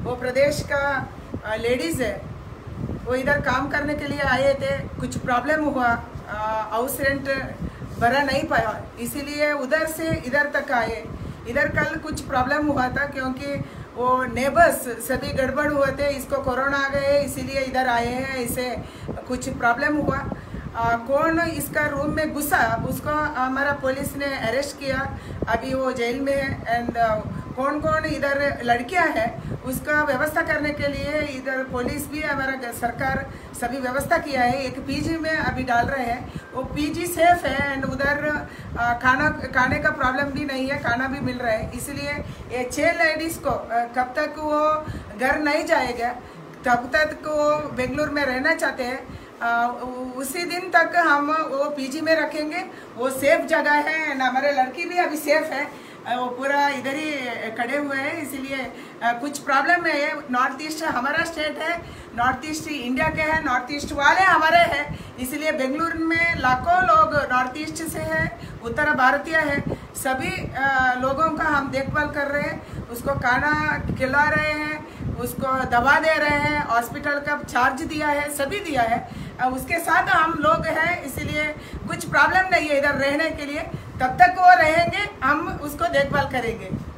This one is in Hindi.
वो प्रदेश का लेडीज़ है, वो इधर काम करने के लिए आए थे। कुछ प्रॉब्लम हुआ, हाउस रेंट भरा नहीं पाया, इसीलिए उधर से इधर तक आए। इधर कल कुछ प्रॉब्लम हुआ था क्योंकि वो नेबर्स सभी गड़बड़ हुए थे, इसको कोरोना आ गए इसीलिए इधर आए हैं। इसे कुछ प्रॉब्लम हुआ, कौन इसका रूम में घुसा उसको हमारा पुलिस ने अरेस्ट किया, अभी वो जेल में है। एंड कौन कौन इधर लड़कियां हैं उसका व्यवस्था करने के लिए इधर पुलिस भी, हमारा सरकार सभी व्यवस्था किया है। एक पीजी में अभी डाल रहे हैं, वो पीजी सेफ है एंड उधर खाने का प्रॉब्लम भी नहीं है, खाना भी मिल रहा है। इसलिए ये 6 लेडीज़ को कब तक वो घर नहीं जाएगा तब तक वो बेंगलुरु में रहना चाहते हैं, उसी दिन तक हम वो पीजी में रखेंगे। वो सेफ जगह है एंड हमारे लड़की भी अभी सेफ है, वो पूरा इधर ही खड़े हुए हैं। इसीलिए कुछ प्रॉब्लम है। नॉर्थ ईस्ट हमारा स्टेट है, नॉर्थ ईस्ट इंडिया के हैं, नॉर्थ ईस्ट वाले हमारे हैं। इसलिए बेंगलुरु में लाखों लोग नॉर्थ ईस्ट से हैं, उत्तर भारतीय है। सभी लोगों का हम देखभाल कर रहे हैं, उसको खाना खिला रहे हैं, उसको दवा दे रहे हैं, हॉस्पिटल का चार्ज दिया है, सभी दिया है। उसके साथ हम लोग हैं, इसलिए कुछ प्रॉब्लम नहीं है इधर रहने के लिए। तब तक वो रहेंगे, हम उसको देखभाल करेंगे।